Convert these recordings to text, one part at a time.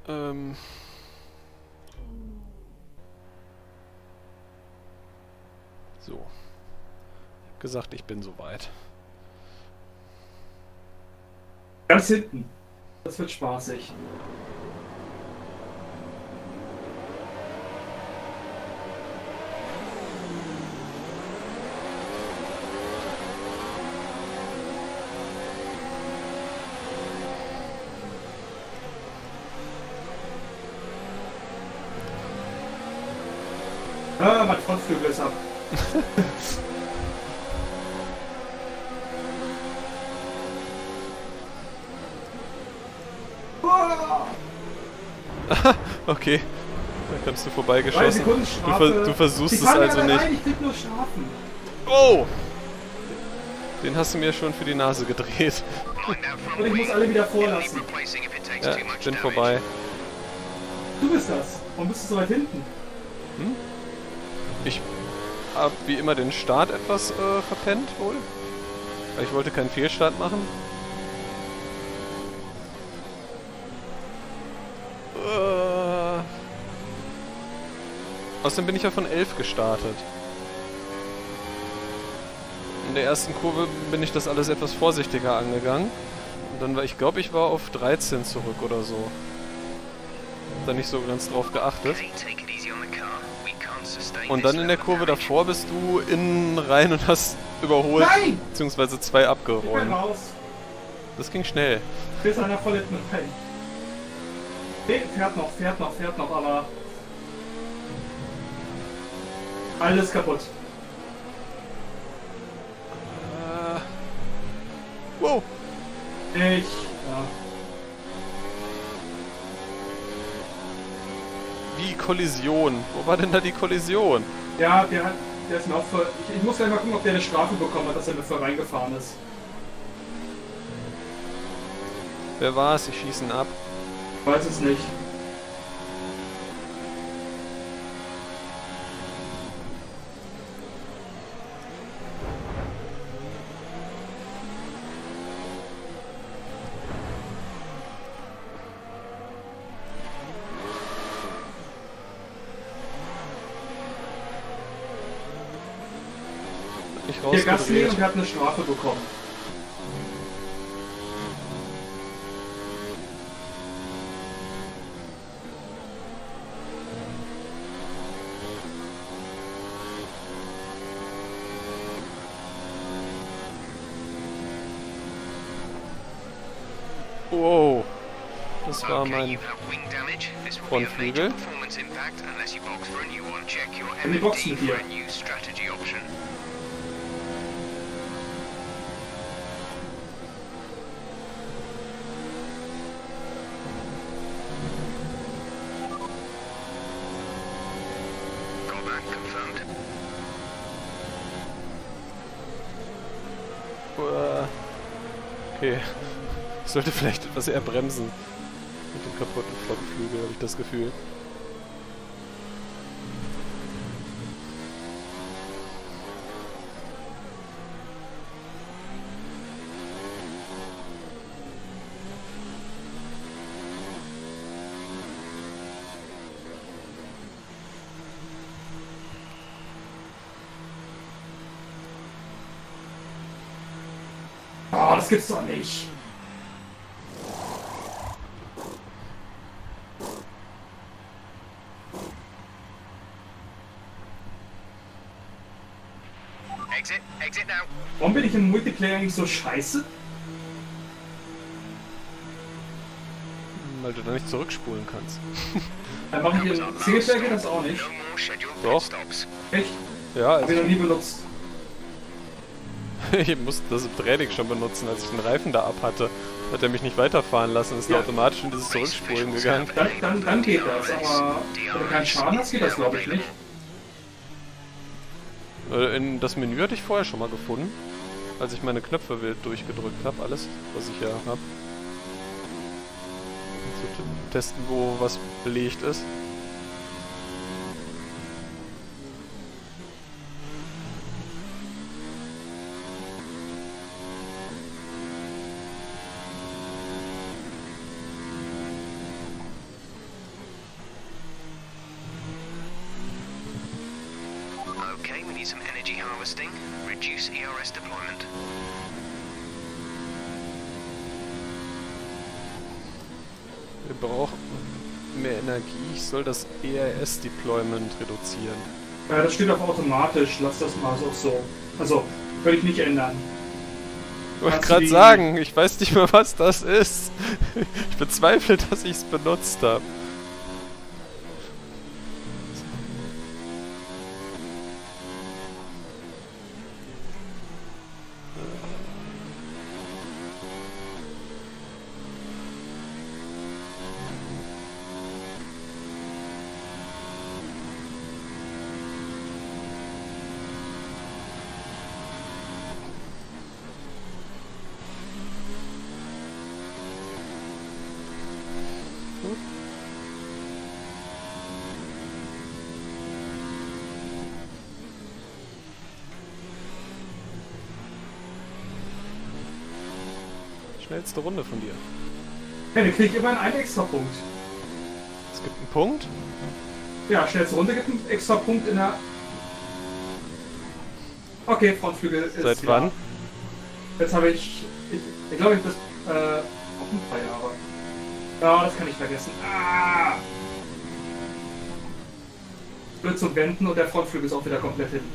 Ähm... So. Ich hab gesagt, ich bin soweit. Ganz hinten. Das wird spaßig. Ah, mein Frontflügel ist ab. Okay. Da kannst du vorbeigeschossen. Sekundenstrafe. Du versuchst Ich es kann also ja nicht. rein, ich krieg nur Strafen. Oh! Den hast du mir schon für die Nase gedreht. Und ich muss alle wieder vorlassen. Ja, ich bin vorbei. Du bist das. Warum bist du so weit hinten? Hm? Ich hab wie immer den Start etwas verpennt wohl. Weil ich wollte keinen Fehlstart machen. Außerdem bin ich ja von 11 gestartet. In der ersten Kurve bin ich das alles etwas vorsichtiger angegangen. Und dann war ich glaube, ich war auf 13 zurück oder so. Hab da nicht so ganz drauf geachtet. Und dann in der Kurve davor bist du innen rein und hast überholt, Nein! beziehungsweise 2 Ich bin abgeräumt. raus. Das ging schnell. Bis einer voll hinten rein. Nee, fährt noch, aber... Alles kaputt. Wow! Ja. Wie Kollision? Wo war denn da die Kollision? Ja, der ist mir auch voll... Ich muss gleich mal gucken, ob der eine Strafe bekommen hat, dass er mir voll reingefahren ist. Wer war's? Ich schieße ihn ab. Ich weiß es nicht. Der Gasly und der hat eine Strafe bekommen. Wow. Das war mein Frontflügel. In die Box mit dir. Okay. Ich sollte vielleicht etwas eher bremsen. Mit dem kaputten Frontflügel habe ich das Gefühl. Oh, das gibt's doch nicht. Exit now. Warum bin ich im Multiplayer eigentlich so scheiße? Weil du da nicht zurückspulen kannst. Dann mache ich im Singleplayer geht das auch nicht. Doch. Echt? Ja, Hab ich noch nie benutzt. ich musste das im Training schon benutzen, als ich den Reifen da ab hatte. Hat er mich nicht weiterfahren lassen, ist Ja. automatisch in dieses Zurückspulen gegangen. Dann geht das, aber wenn du keinen Schaden hast, geht das glaube ich nicht. In das Menü hatte ich vorher schon mal gefunden, als ich meine Knöpfe wild durchgedrückt habe, alles, was ich ja habe. Zu testen, wo was belegt ist. Okay, we need some energy harvesting. Reduce ERS deployment. Wir brauchen mehr Energie. Ich soll das ERS-Deployment reduzieren. Ja, das steht auf automatisch. Lass das mal so. Also, würde ich nicht ändern. Ich wollte gerade sagen, ich weiß nicht mehr, was das ist. Ich bezweifle, dass ich es benutzt habe. Schnellste Runde von dir. Ja, dann krieg ich immer einen extra Punkt. Es gibt einen Punkt? Ja, schnellste Runde gibt einen extra Punkt in der... Okay, Frontflügel ist Seit wieder. wann? Jetzt habe ich glaube, ich bis auch ein paar Jahre. Ja, das kann ich vergessen. Ah! Wird zum Wenden und der Frontflügel ist auch wieder komplett hin.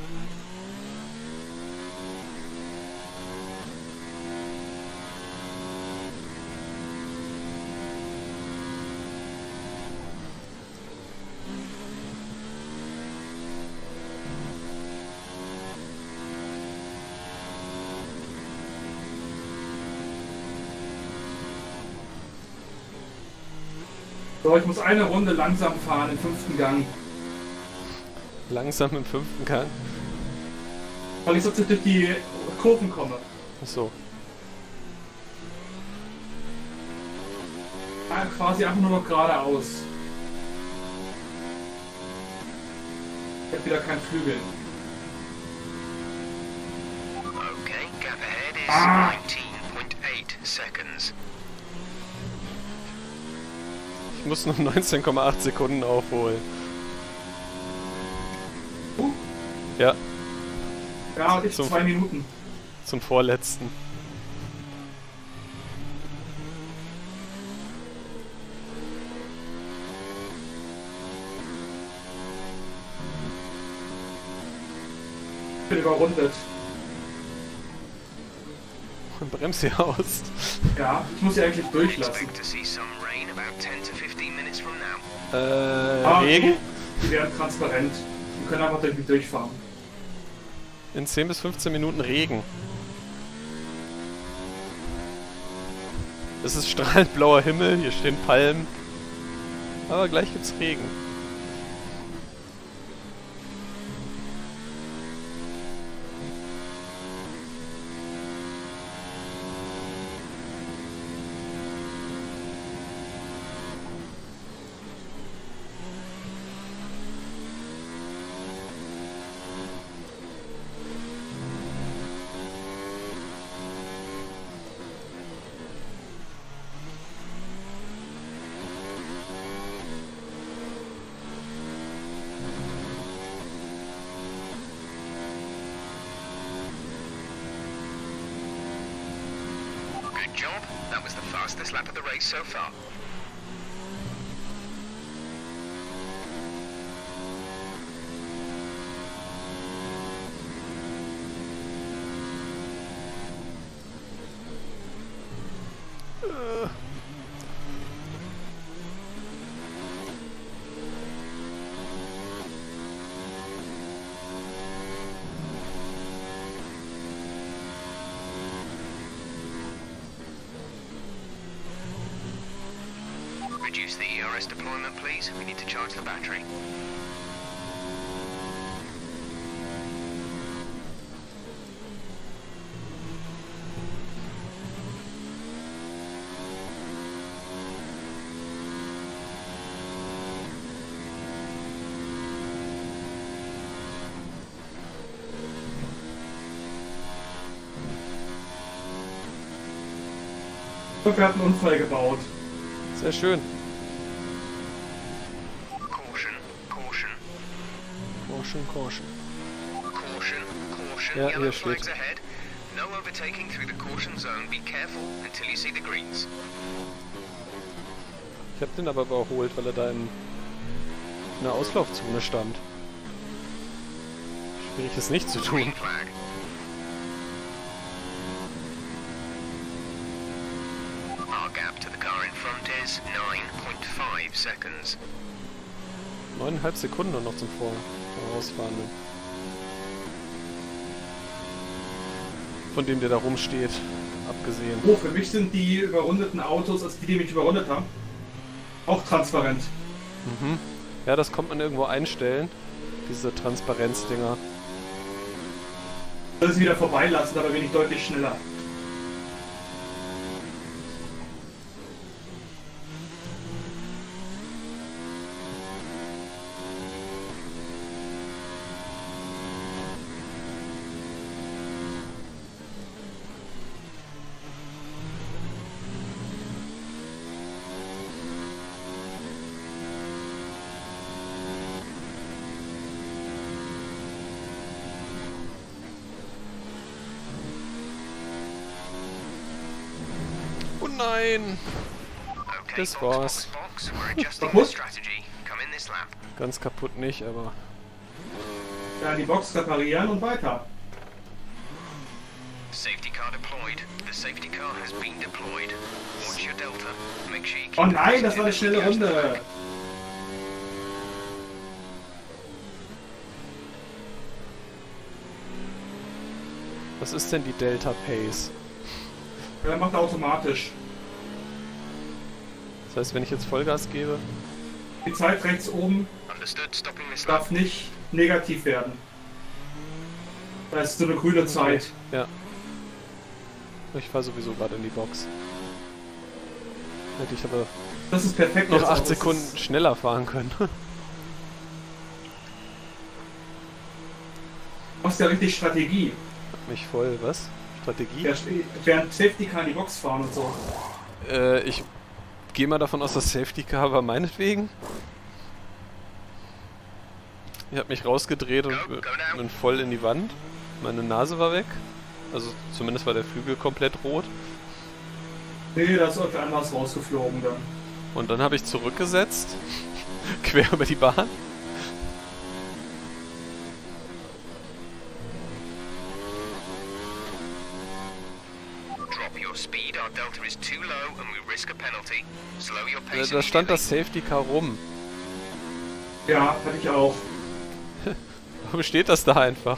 So, ich muss eine Runde langsam fahren im 5. Gang. Langsam im 5. Gang? Weil ich sonst nicht durch die Kurven komme. Achso. Ja, quasi einfach nur noch geradeaus. Ich hab wieder keinen Flügel. Okay, gap ahead is 19.8 seconds. Ich muss noch 19,8 Sekunden aufholen. Ja, Ja, und ich Zum- 2 Minuten. zum vorletzten. Ich bin überrundet. Bremst hier aus. Ja, ich muss sie eigentlich durchlassen. Expect to see some rain about 10 to 15 minutes from now. Regen? Die werden transparent. Die können einfach irgendwie durchfahren. In 10 bis 15 Minuten Regen. Es ist strahlend blauer Himmel, hier stehen Palmen. Aber gleich gibt's Regen. Good job. That was the fastest lap of the race so far. Reduce the ERS deployment, please. We need to charge the battery. Und wir hatten einen Unfall gebaut. Sehr schön. Caution, caution. Caution, caution. Caution, Ja, yellow hier flags steht. ahead. No overtaking through the caution zone. Be careful until you see the greens. Ich hab den aber überholt, weil er da in einer Auslaufzone stand. Schwierig es nicht zu Green tun. flag. Our gap to the car in front is 9.5 seconds. 9,5 Sekunden nur noch zum Vorausfahrenden. Von dem der da rumsteht, abgesehen. Oh, für mich sind die überrundeten Autos, also die mich überrundet haben, auch transparent. Mhm. Ja, das kommt man irgendwo einstellen. Diese Transparenzdinger. Das ist wieder vorbeilassen, aber bin ich deutlich schneller. Oh nein! Okay, Das box, war's. box, box. We're adjusting the Kaputt? strategy. Come in this lap. Ganz kaputt nicht, aber... Ja, die Box reparieren und weiter. Safety car deployed. The safety car has been deployed. Watch your delta. Make sure you keep Oh nein, it das war eine positive schnelle as we go to the Runde. back. Was ist denn die Delta Pace? Er macht er automatisch. Das heißt, wenn ich jetzt Vollgas gebe... Die Zeit rechts oben Understood. Stopping this darf lap. nicht negativ werden. Das ist so eine grüne Zeit. Ja. Ich fahre sowieso gerade in die Box. Hätte ich aber Das ist perfekt. noch jetzt auch. 8 Das Sekunden schneller fahren können. Du machst ja richtig Strategie. Mich voll, was? Strategie? Ja, während Safety Car in die Box fahren und so. Ich gehe mal davon aus, dass Safety Car war meinetwegen. Ich habe mich rausgedreht und bin voll in die Wand. Meine Nase war weg. Also zumindest war der Flügel komplett rot. Nee, da ist irgendwie anders rausgeflogen dann. Und dann habe ich zurückgesetzt. Quer über die Bahn. Drop your speed. Our delta is too low and we risk a penalty. Slow your pace. Da stand das immediately. Safety Car rum. Ja, hatte ich auch. Warum steht das da einfach?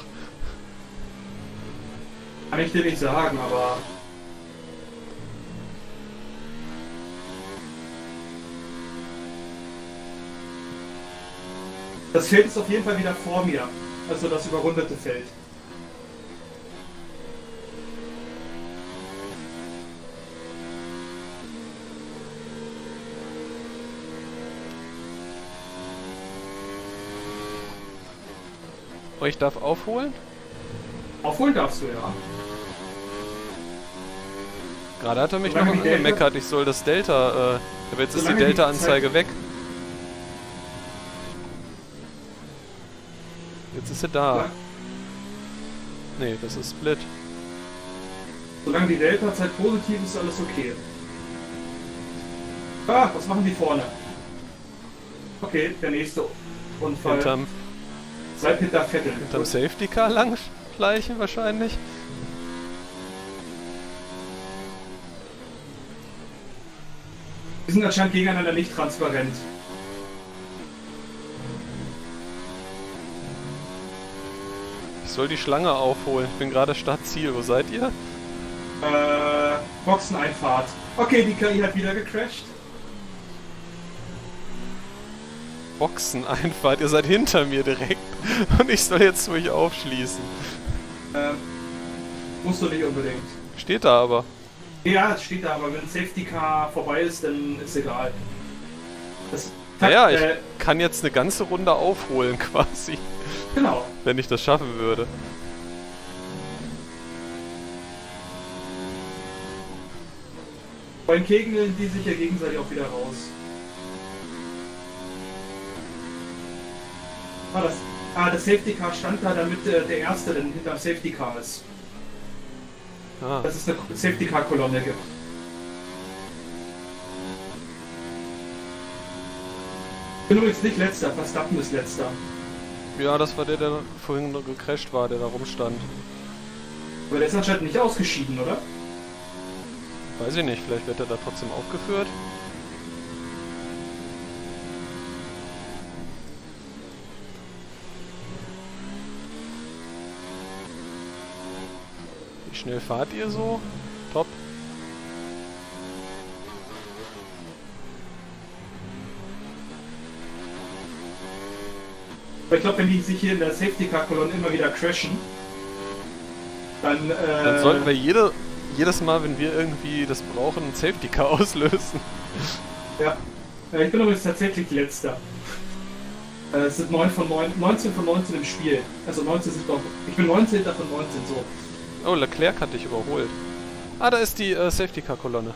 Kann ich dir nicht sagen, aber... Das Feld ist auf jeden Fall wieder vor mir. Also das überrundete Feld. Oh, ich darf aufholen? Aufholen darfst du, ja. Gerade hat er mich Solange noch die Delta- angemeckert, ich soll das Delta, aber jetzt ist die Solange die Delta-Anzeige Zeit- weg. Jetzt ist sie da. Nee, das ist Split. Solange die Delta-Zeit positiv ist, ist alles okay. Ah, was machen die vorne? Okay, der nächste Unfall. Hinterm Seid hinter Vettel. Safety Car lang schleichen wahrscheinlich. Die sind anscheinend gegeneinander nicht transparent. Ich soll die Schlange aufholen. Ich bin gerade Startziel. Wo seid ihr? Boxeneinfahrt. Okay, die KI hat wieder gecrashed. Boxeneinfahrt. Ihr seid hinter mir direkt. Und ich soll jetzt ruhig aufschließen. Musst du nicht unbedingt. Steht da aber. Ja, es steht da, aber wenn Safety Car vorbei ist, dann ist egal. Das Naja, ich kann jetzt eine ganze Runde aufholen quasi. Genau. Wenn ich das schaffen würde. Beim kegeln die sich ja gegenseitig auch wieder raus. Ah, Ah, das Safety Car stand da, damit der Erste dann hinterm Safety Car ist. Ah. Dass es eine Safety Car Kolonne gibt. Ich bin übrigens nicht letzter, Verstappen ist letzter. Ja, das war der vorhin noch gecrashed war, der da rumstand. Aber der ist anscheinend nicht ausgeschieden, oder? Weiß ich nicht, vielleicht wird er da trotzdem aufgeführt. Wie schnell fahrt ihr so? Top. Aber ich glaube, wenn die sich hier in der Safety Car Kolonne immer wieder crashen, dann sollten wir jedes Mal, wenn wir irgendwie das brauchen, ein Safety Car auslösen. Ja. Ich bin übrigens tatsächlich letzter. Es sind 19 von 19 im Spiel. Also 19 sind doch. Ich bin 19. von 19 so. Oh, Leclerc hat dich überholt. Ah, da ist die Safety Car Kolonne.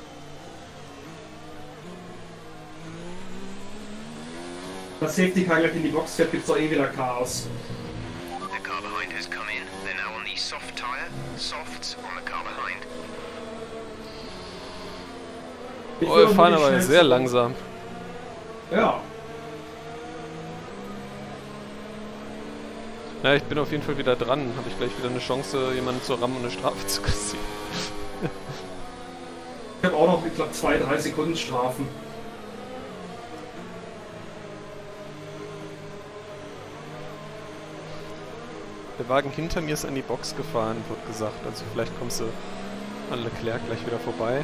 Das Safety Car gleich in die Box fährt, gibt's doch eh wieder Chaos. The car behind has come in. They're now on the soft tire. Softs on the car behind. Oh, wir fahren aber sehr langsam. Ja. Na, ich bin auf jeden Fall wieder dran. Habe ich gleich wieder eine Chance, jemanden zu rammen und eine Strafe zu kassieren. Ich habe auch noch, ich glaube, 2-3 Sekunden Strafen. Der Wagen hinter mir ist an die Box gefahren, wird gesagt. Also vielleicht kommst du an Leclerc gleich wieder vorbei.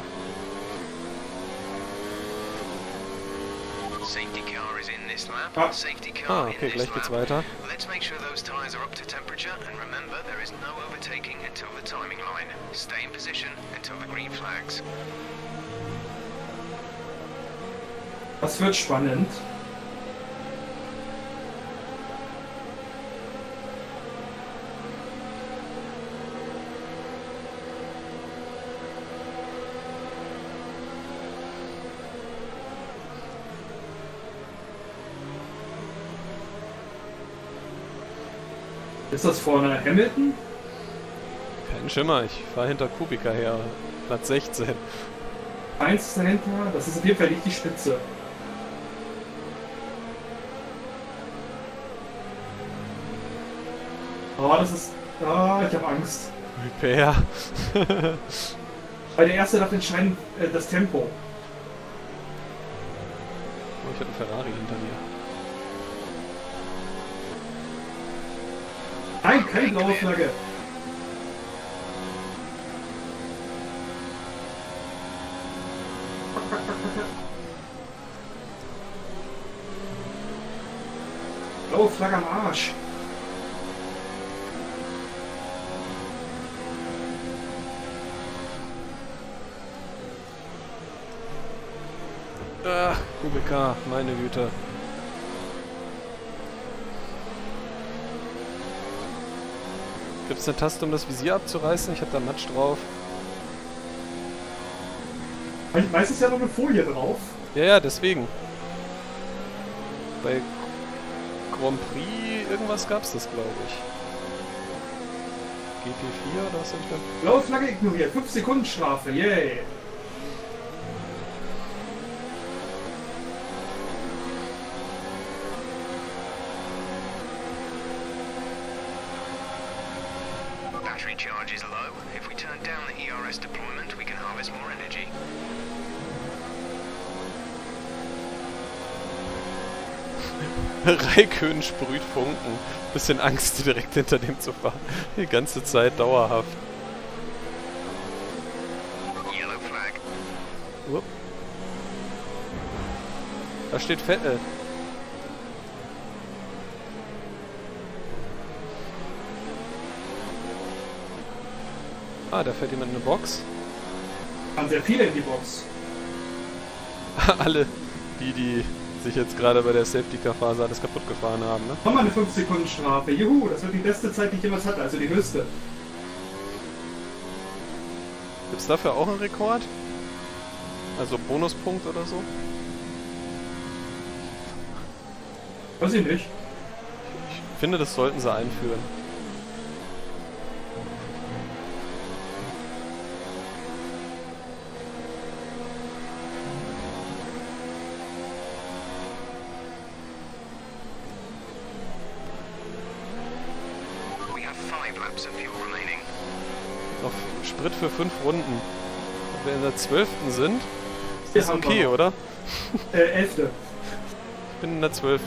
Safety car is in this lap. Ah. Safety car Okay, in gleich this geht's lap. weiter. Let's make sure those tires are up to temperature and remember there is no overtaking until the timing line. Stay in position until the green flags. Das wird spannend. Ist das vorne Hamilton? Kein Schimmer, ich fahre hinter Kubica her. Platz 16. 1 dahinter, das ist auf jeden Fall nicht die Spitze. Oh, das ist... Ah, ich habe Angst. Repair. Weil der Erste darf entscheiden, das Tempo. Oh, ich habe einen Ferrari hinter mir. Nein, keine blaue Flagge. Blaue Flagge am Arsch. Ach, Kubica, meine Güte. Gibt es eine Taste, um das Visier abzureißen? Ich habe da Matsch drauf. Meistens ja noch eine Folie drauf. Ja, ja, deswegen. Bei Grand Prix irgendwas gab es das, glaube ich. GP4 oder was habe ich da? Blaue Flagge ignoriert. 5 Sekunden Strafe. Yay. Battery charge is low. If we turn down the ERS deployment, we can harvest more energy. Raikön sprüht Funken. Bisschen Angst, direkt hinter dem zu fahren. Die ganze Zeit dauerhaft. Yellow flag. Upp. Da steht Vettel. Ah, da fährt jemand in eine Box. Haben sehr viele in die Box. Alle, die sich jetzt gerade bei der Safety-Car-Phase alles kaputt gefahren haben, ne? Nochmal eine 5 Sekunden Strafe. Juhu, das wird die beste Zeit, die ich jemals hatte, also die höchste. Gibt's dafür auch einen Rekord? Also Bonuspunkt oder so? Weiß ich nicht. finde, das sollten sie einführen. We have 5 laps of fuel remaining. Noch Sprit für 5 Runden. Wenn wir in der 12. sind, ist Ja, das haben wir okay, noch. oder? 11. Ich bin in der 12.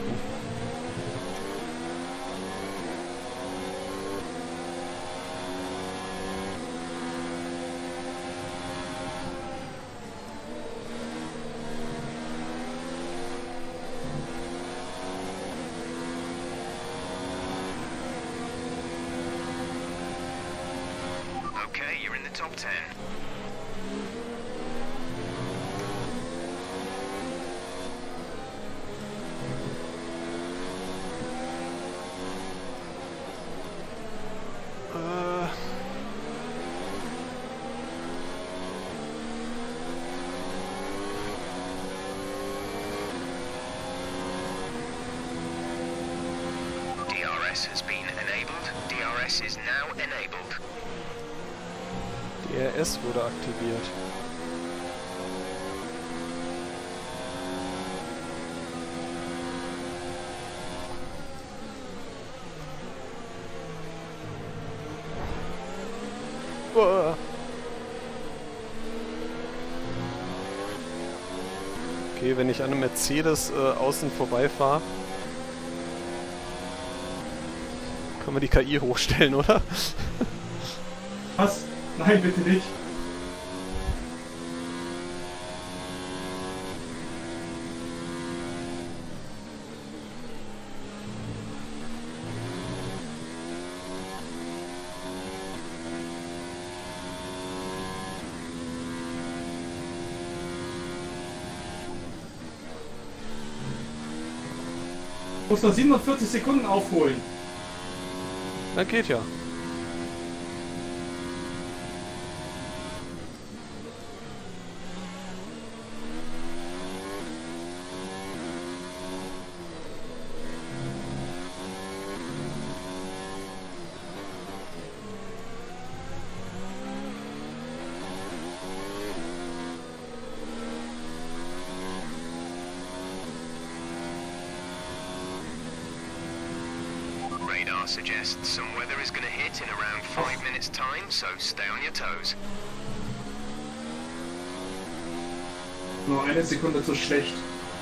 Okay, you're in the top 10. DRS has been enabled. DRS is now enabled. DRS wurde aktiviert. Uah. Okay, wenn ich an einem Mercedes außen vorbeifahre, kann man die KI hochstellen, oder? Was? Nein, bitte nicht. Muss noch 47 Sekunden aufholen. Na, geht ja. Radar suggests some weather is going to hit in around 5 minutes' time, so stay on your toes. Nur eine Sekunde zu schlecht.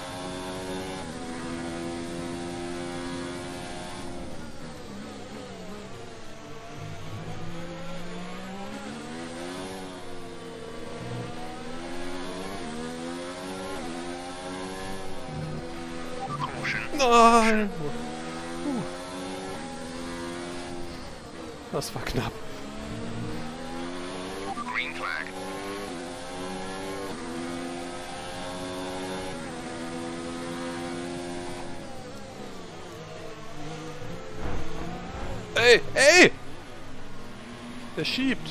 Caution. Nein! Das war knapp. Green flag. Ey, ey! Der schiebt.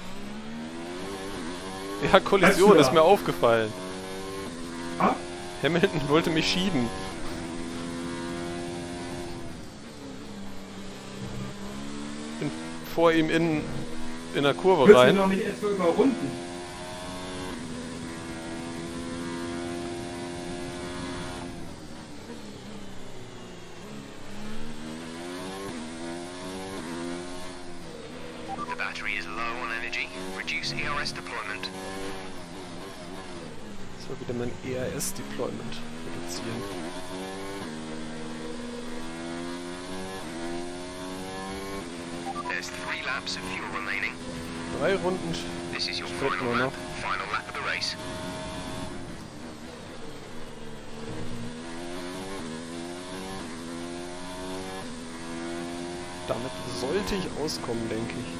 Ja, Kollision Weißt du ist mir aufgefallen. Ah? Hamilton wollte mich schieben. Bin vor ihm in der Kurve Willst du rein. noch nicht etwa überrunden? The battery is low on energy. Reduce ERS deployment. Das war wieder mein ERS-Deployment reduzieren. There's 3 laps of fuel remaining. 3 Runden This is your Sprit final nur lap. noch. Final lap of the race. Damit sollte ich auskommen, denke ich.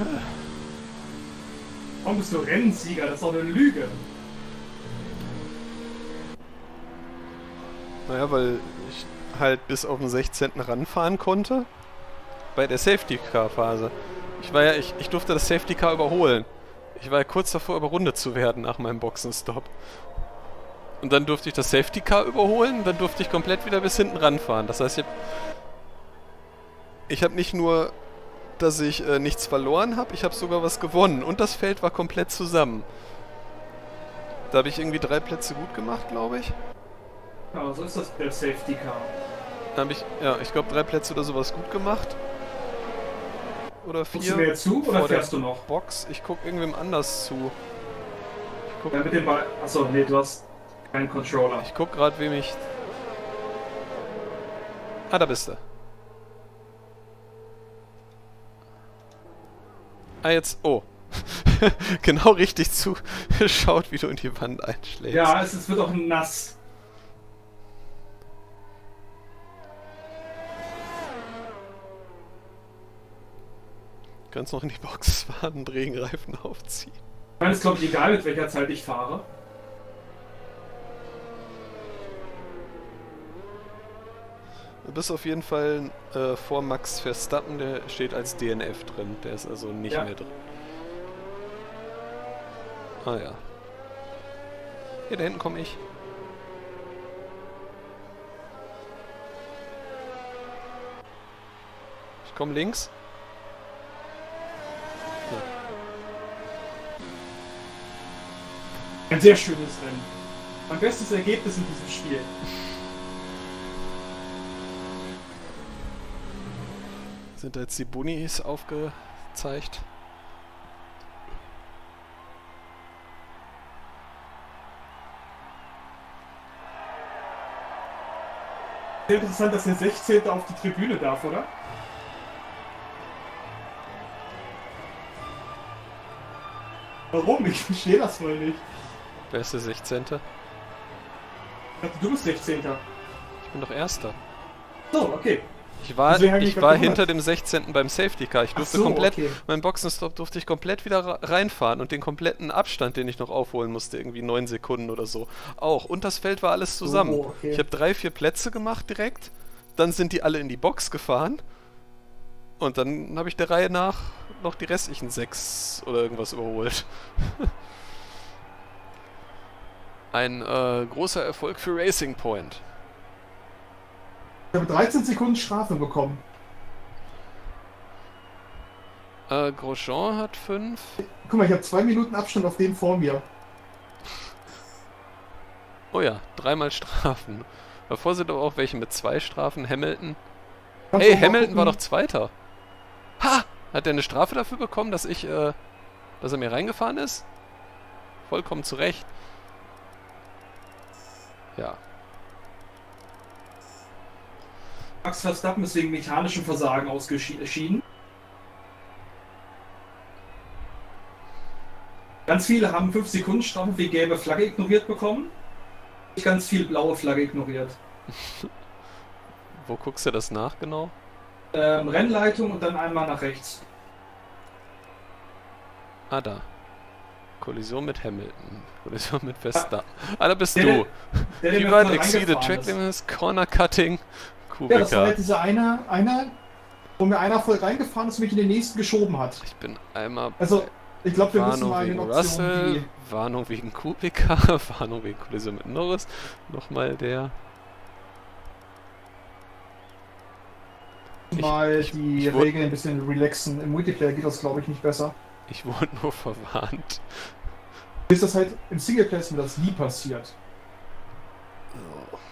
Warum bist du Rennsieger? Das ist doch eine Lüge. Naja, weil ich halt bis auf den 16. ranfahren konnte. Bei der Safety-Car-Phase. Ich durfte das Safety-Car überholen. Ich war ja kurz davor, überrundet zu werden nach meinem Boxenstopp. Und dann durfte ich das Safety-Car überholen, dann durfte ich komplett wieder bis hinten ranfahren. Das heißt, ich habe nicht nur, dass ich nichts verloren habe, ich habe sogar was gewonnen. Und das Feld war komplett zusammen. Da habe ich irgendwie 3 Plätze gut gemacht, glaube ich. Ja, so ist das der Safety Car. Da habe ich, ja, ich glaube 3 Plätze oder sowas gut gemacht. Oder 4. Guckst du mir jetzt zu oder fährst du noch? Box, ich guck irgendwem anders zu. Ja, mit dem Ball. Achso, nee, du hast keinen Controller. Ich guck gerade, wem ich... Ah, da bist du. Ah, jetzt... Oh. Genau richtig zugeschaut, wie du in die Wand einschlägst. Ja, es wird auch nass. Du kannst noch in die Box fahren und Regenreifen aufziehen. Ich meine, es ist glaube ich egal, mit welcher Zeit ich fahre. Du bist auf jeden Fall vor Max Verstappen, der steht als DNF drin. Der ist also nicht mehr drin. Ah ja. Hier, da hinten komme ich. Ich komme links. Ein sehr schönes Rennen. Mein bestes Ergebnis in diesem Spiel. Sind da jetzt die Bunnies aufgezeigt? Sehr interessant, dass der 16. auf die Tribüne darf, oder? Warum? Ich verstehe das mal nicht. Wer ist der 16.? Ich dachte, du bist 16. Ich bin doch Erster. So, okay. Ich war hinter dem 16. beim Safety Car. Ich durfte komplett, okay. Meinen Boxenstopp durfte ich komplett wieder reinfahren und den kompletten Abstand, den ich noch aufholen musste, irgendwie 9 Sekunden oder so, auch. Und das Feld war alles zusammen. Oh, okay. Ich habe 3, 4 Plätze gemacht direkt, dann sind die alle in die Box gefahren und dann habe ich der Reihe nach noch die restlichen 6 oder irgendwas überholt. Ein großer Erfolg für Racing Point. Ich habe 13 Sekunden Strafe bekommen. Grosjean hat 5. Guck mal, ich habe 2 Minuten Abstand auf den vor mir. Oh ja, 3-mal Strafen. Davor sind aber auch welche mit 2 Strafen. Hamilton. Kannst Hey, du mal Hamilton gucken? war doch Zweiter. Ha! Hat er eine Strafe dafür bekommen, dass er mir reingefahren ist? Vollkommen zu Recht. Ja. Max Verstappen ist wegen mechanischem Versagen ausgeschieden. Ganz viele haben 5 Sekunden Strafe wie gelbe Flagge ignoriert bekommen. Ganz viel blaue Flagge ignoriert. Wo guckst du das nach genau? Rennleitung und dann einmal nach rechts. Ah, da. Kollision mit Hamilton. Kollision mit Verstappen. Ah, da bist Der, du. der Keyword mir exceeded reingefahren track ist. limits, corner cutting, Ja, das war Kubica. halt dieser einer, wo mir einer voll reingefahren ist und mich in den nächsten geschoben hat. Ich bin einmal Also, ich glaube, wir müssen Warnung mal in wegen den Optionen Russell, Warnung wegen Kubica, Warnung wegen Kollision mit Norris. Nochmal der. die ich wurde- Regeln ein bisschen relaxen. Im Multiplayer geht das, glaube ich, nicht besser. Ich wurde nur verwarnt. Ist das halt im Singleplayer ist mir das nie passiert. So.